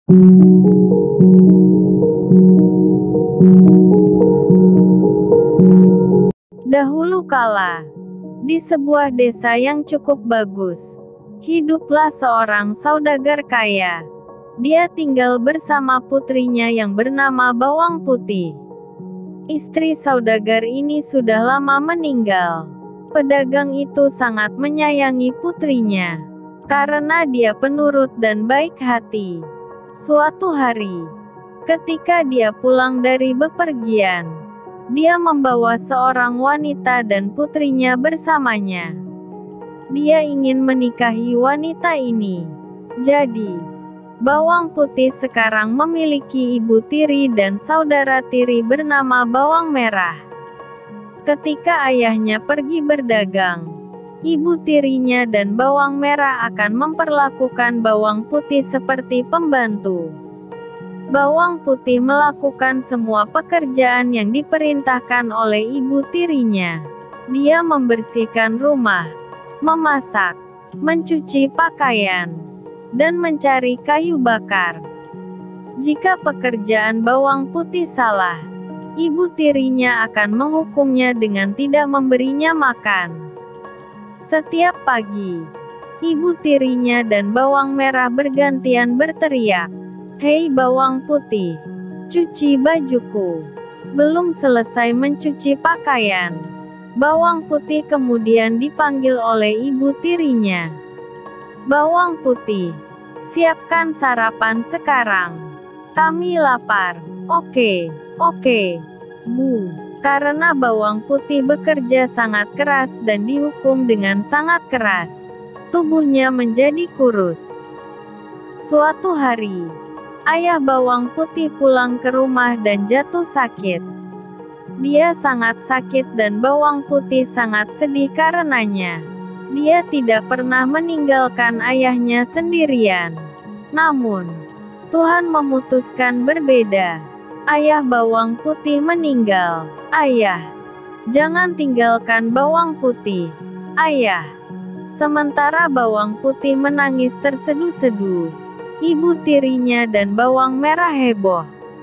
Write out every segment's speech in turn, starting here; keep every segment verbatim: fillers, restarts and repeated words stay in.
Dahulu kala, di sebuah desa yang cukup bagus, hiduplah seorang saudagar kaya. Dia tinggal bersama putrinya yang bernama Bawang Putih. Istri saudagar ini sudah lama meninggal. Pedagang itu sangat menyayangi putrinya, karena dia penurut dan baik hati. Suatu hari, ketika dia pulang dari bepergian, dia membawa seorang wanita dan putrinya bersamanya. Dia ingin menikahi wanita ini. Jadi, Bawang Putih sekarang memiliki ibu tiri dan saudara tiri bernama Bawang Merah. Ketika ayahnya pergi berdagang, ibu tirinya dan Bawang Merah akan memperlakukan Bawang Putih seperti pembantu. Bawang Putih melakukan semua pekerjaan yang diperintahkan oleh ibu tirinya. Dia membersihkan rumah, memasak, mencuci pakaian, dan mencari kayu bakar. Jika pekerjaan Bawang Putih salah, ibu tirinya akan menghukumnya dengan tidak memberinya makan. Setiap pagi, ibu tirinya dan Bawang Merah bergantian berteriak, "Hei Bawang Putih, cuci bajuku." Belum selesai mencuci pakaian, Bawang Putih kemudian dipanggil oleh ibu tirinya. "Bawang Putih, siapkan sarapan sekarang. Kami lapar." "Oke, oke, Bu." Karena Bawang Putih bekerja sangat keras dan dihukum dengan sangat keras, tubuhnya menjadi kurus. Suatu hari, ayah Bawang Putih pulang ke rumah dan jatuh sakit. Dia sangat sakit dan Bawang Putih sangat sedih karenanya. Dia tidak pernah meninggalkan ayahnya sendirian. Namun, Tuhan memutuskan berbeda. Ayah Bawang Putih meninggal. "Ayah, jangan tinggalkan Bawang Putih. Ayah." Sementara Bawang Putih menangis terseduh-seduh, ibu tirinya dan Bawang Merah heboh.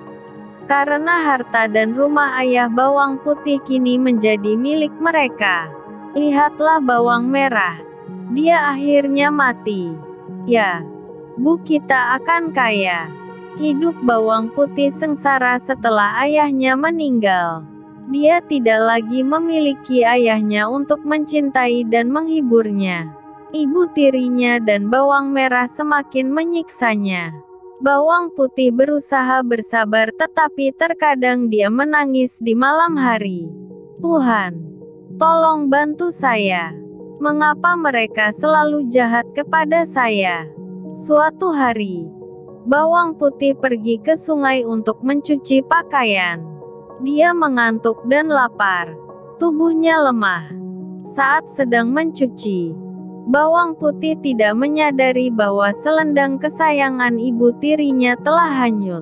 Karena harta dan rumah ayah Bawang Putih kini menjadi milik mereka. Lihatlah Bawang Merah. Dia akhirnya mati. Ya, Bu, kita akan kaya. Hidup Bawang Putih sengsara setelah ayahnya meninggal. Dia tidak lagi memiliki ayahnya untuk mencintai dan menghiburnya. Ibu tirinya dan Bawang Merah semakin menyiksanya. Bawang Putih berusaha bersabar tetapi terkadang dia menangis di malam hari. "Tuhan, tolong bantu saya. Mengapa mereka selalu jahat kepada saya?" Suatu hari, Bawang Putih pergi ke sungai untuk mencuci pakaian. Dia mengantuk dan lapar. Tubuhnya lemah. Saat sedang mencuci, Bawang Putih tidak menyadari bahwa selendang kesayangan ibu tirinya telah hanyut.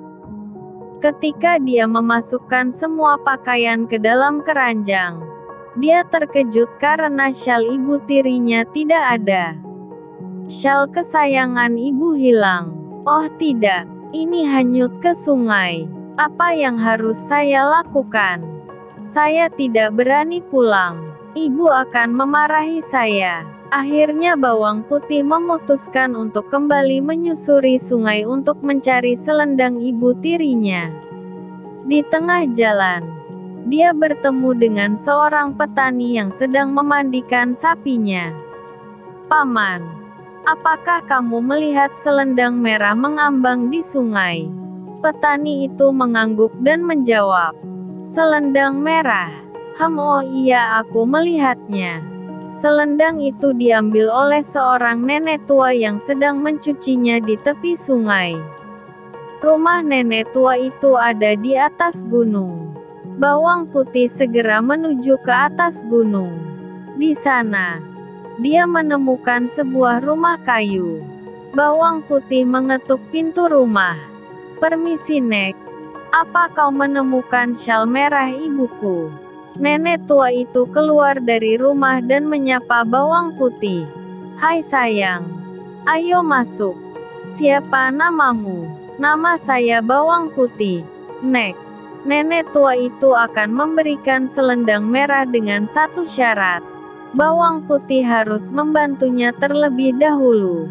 Ketika dia memasukkan semua pakaian ke dalam keranjang, dia terkejut karena syal ibu tirinya tidak ada. Syal kesayangan ibu hilang. "Oh tidak, ini hanyut ke sungai. Apa yang harus saya lakukan? Saya tidak berani pulang. Ibu akan memarahi saya." Akhirnya Bawang Putih memutuskan untuk kembali menyusuri sungai untuk mencari selendang ibu tirinya. Di tengah jalan, dia bertemu dengan seorang petani yang sedang memandikan sapinya. "Paman, apakah kamu melihat selendang merah mengambang di sungai?" Petani itu mengangguk dan menjawab, "Selendang merah? Hem, oh iya, aku melihatnya." Selendang itu diambil oleh seorang nenek tua yang sedang mencucinya di tepi sungai. Rumah nenek tua itu ada di atas gunung. Bawang Putih segera menuju ke atas gunung. Di sana, dia menemukan sebuah rumah kayu. Bawang Putih mengetuk pintu rumah. "Permisi, Nek. Apa kau menemukan syal merah ibuku?" Nenek tua itu keluar dari rumah dan menyapa Bawang Putih. "Hai sayang. Ayo masuk. Siapa namamu?" Nama saya Bawang Putih, Nek. Nenek tua itu akan memberikan selendang merah dengan satu syarat. Bawang Putih harus membantunya terlebih dahulu.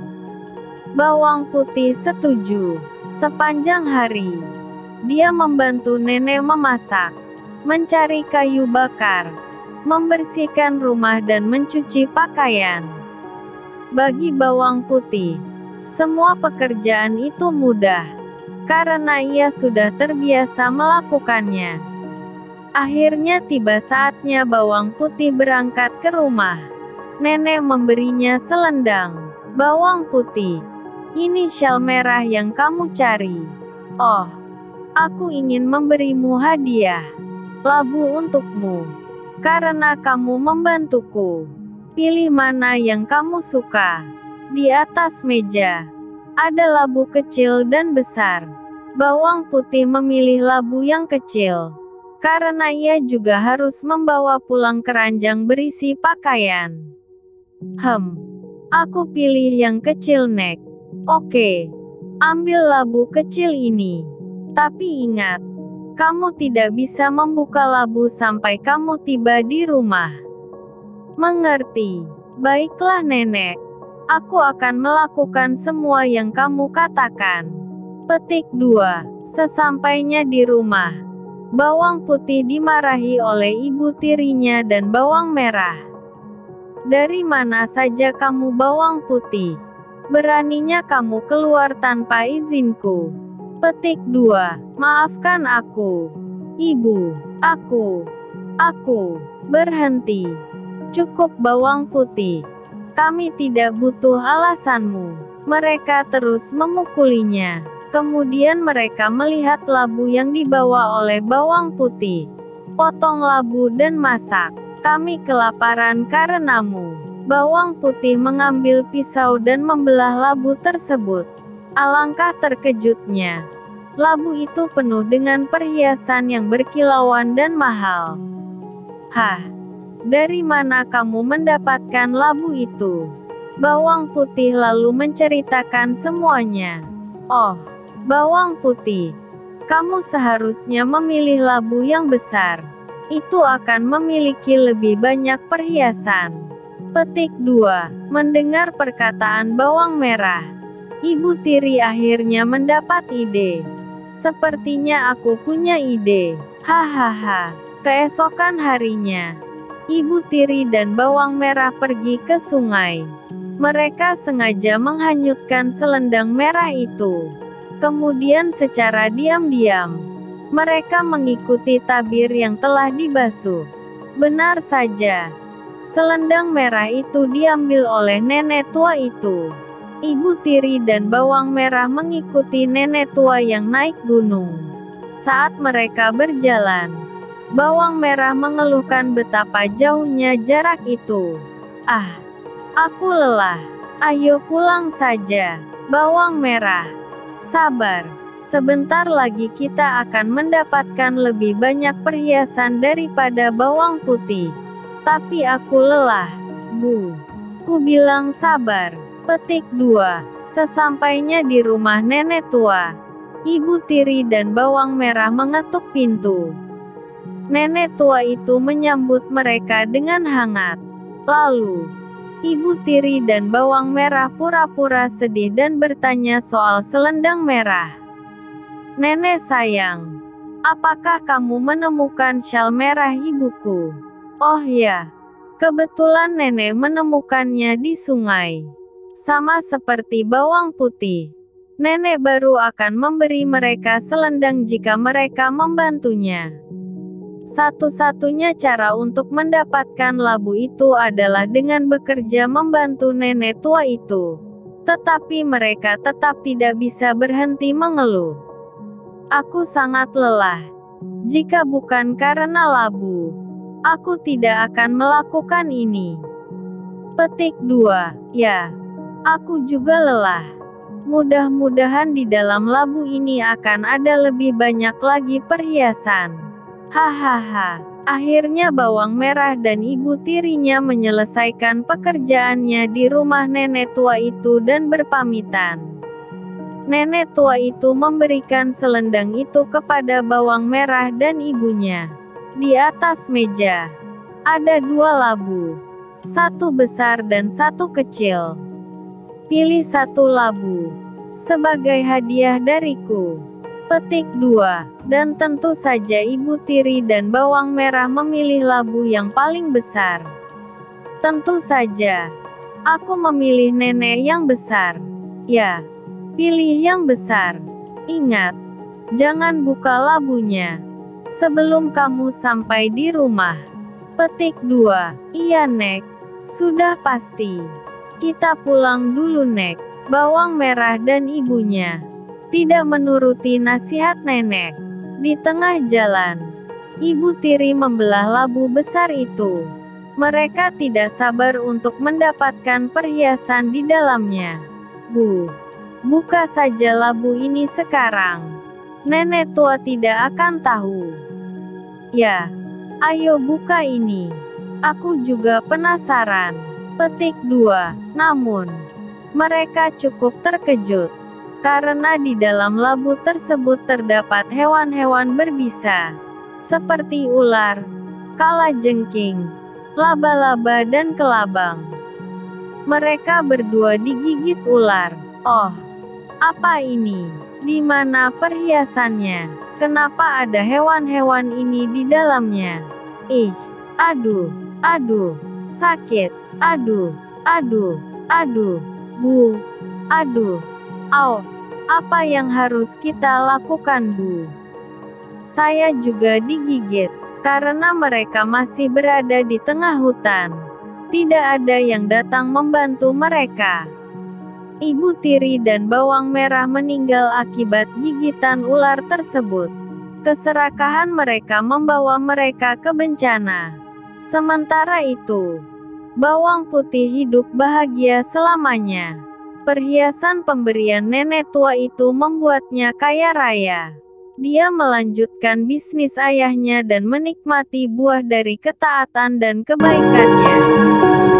Bawang Putih setuju. Sepanjang hari, dia membantu nenek memasak, mencari kayu bakar, membersihkan rumah dan mencuci pakaian. Bagi Bawang Putih, semua pekerjaan itu mudah, karena ia sudah terbiasa melakukannya. Akhirnya tiba saatnya Bawang Putih berangkat ke rumah. Nenek memberinya selendang. Bawang Putih, ini syal merah yang kamu cari. Oh, aku ingin memberimu hadiah. Labu untukmu. Karena kamu membantuku. Pilih mana yang kamu suka. Di atas meja ada labu kecil dan besar. Bawang Putih memilih labu yang kecil, karena ia juga harus membawa pulang keranjang berisi pakaian. Hem, aku pilih yang kecil, Nek. Oke, ambil labu kecil ini. Tapi ingat, kamu tidak bisa membuka labu sampai kamu tiba di rumah. Mengerti? Baiklah, Nenek. Aku akan melakukan semua yang kamu katakan. Petik dua. Sesampainya di rumah, Bawang Putih dimarahi oleh ibu tirinya dan Bawang Merah. Dari mana saja kamu, Bawang Putih? Beraninya kamu keluar tanpa izinku. Petik dua. Maafkan aku, Ibu. Aku. Aku. Berhenti. Cukup, Bawang Putih. Kami tidak butuh alasanmu. Mereka terus memukulinya. Kemudian mereka melihat labu yang dibawa oleh Bawang Putih. Potong labu dan masak. Kami kelaparan karenamu. Bawang Putih mengambil pisau dan membelah labu tersebut. Alangkah terkejutnya. Labu itu penuh dengan perhiasan yang berkilauan dan mahal. Hah? Dari mana kamu mendapatkan labu itu? Bawang Putih lalu menceritakan semuanya. Oh, Bawang Putih, kamu seharusnya memilih labu yang besar. Itu akan memiliki lebih banyak perhiasan. Petik dua. Mendengar perkataan Bawang Merah, ibu tiri akhirnya mendapat ide. Sepertinya aku punya ide. Hahaha. Keesokan harinya, ibu tiri dan Bawang Merah pergi ke sungai. Mereka sengaja menghanyutkan selendang merah itu. Kemudian secara diam-diam, mereka mengikuti tabir yang telah dibasuh. Benar saja. Selendang merah itu diambil oleh nenek tua itu. Ibu tiri dan Bawang Merah mengikuti nenek tua yang naik gunung. Saat mereka berjalan, Bawang Merah mengeluhkan betapa jauhnya jarak itu. Ah, aku lelah. Ayo pulang saja. Bawang Merah, sabar. Sebentar lagi kita akan mendapatkan lebih banyak perhiasan daripada Bawang Putih. Tapi aku lelah, Bu. Ku bilang sabar. Petik dua. Sesampainya di rumah nenek tua, ibu tiri dan Bawang Merah mengetuk pintu. Nenek tua itu menyambut mereka dengan hangat. Lalu, ibu tiri dan Bawang Merah pura-pura sedih dan bertanya soal selendang merah. Nenek sayang, apakah kamu menemukan syal merah ibuku? Oh ya, kebetulan nenek menemukannya di sungai. Sama seperti Bawang Putih, nenek baru akan memberi mereka selendang jika mereka membantunya. Satu-satunya cara untuk mendapatkan labu itu adalah dengan bekerja membantu nenek tua itu. Tetapi mereka tetap tidak bisa berhenti mengeluh. Aku sangat lelah. Jika bukan karena labu, aku tidak akan melakukan ini. Petik dua. Ya, aku juga lelah. Mudah-mudahan di dalam labu ini akan ada lebih banyak lagi perhiasan. Hahaha. Akhirnya Bawang Merah dan ibu tirinya menyelesaikan pekerjaannya di rumah nenek tua itu dan berpamitan. Nenek tua itu memberikan selendang itu kepada bawang merah dan ibunya. Di atas meja ada dua labu, satu besar dan satu kecil. Pilih satu labu sebagai hadiah dariku. Petik dua. Dan tentu saja Ibu Tiri dan bawang merah memilih labu yang paling besar. Tentu saja, aku memilih nenek yang besar. Ya. Pilih yang besar. Ingat, jangan buka labunya sebelum kamu sampai di rumah. Petik dua. Iya Nek. Sudah pasti. Kita pulang dulu Nek. Bawang merah dan ibunya tidak menuruti nasihat nenek. Di tengah jalan, Ibu Tiri membelah labu besar itu. Mereka tidak sabar untuk mendapatkan perhiasan di dalamnya. Bu. Buka saja labu ini sekarang. Nenek tua tidak akan tahu. Ya, ayo buka ini. Aku juga penasaran. Petik dua. Namun, mereka cukup terkejut. Karena di dalam labu tersebut terdapat hewan-hewan berbisa. Seperti ular, kalajengking, laba-laba dan kelabang. Mereka berdua digigit ular. Oh. Apa ini? Di mana perhiasannya? Kenapa ada hewan-hewan ini di dalamnya? Ih, aduh, aduh, sakit, aduh, aduh, aduh, bu, aduh, au, apa yang harus kita lakukan bu? Saya juga digigit, karena mereka masih berada di tengah hutan. Tidak ada yang datang membantu mereka. Ibu Tiri dan bawang merah meninggal akibat gigitan ular tersebut. Keserakahan mereka membawa mereka ke bencana. Sementara itu, bawang putih hidup bahagia selamanya. Perhiasan pemberian nenek tua itu membuatnya kaya raya. Dia melanjutkan bisnis ayahnya dan menikmati buah dari ketaatan dan kebaikannya.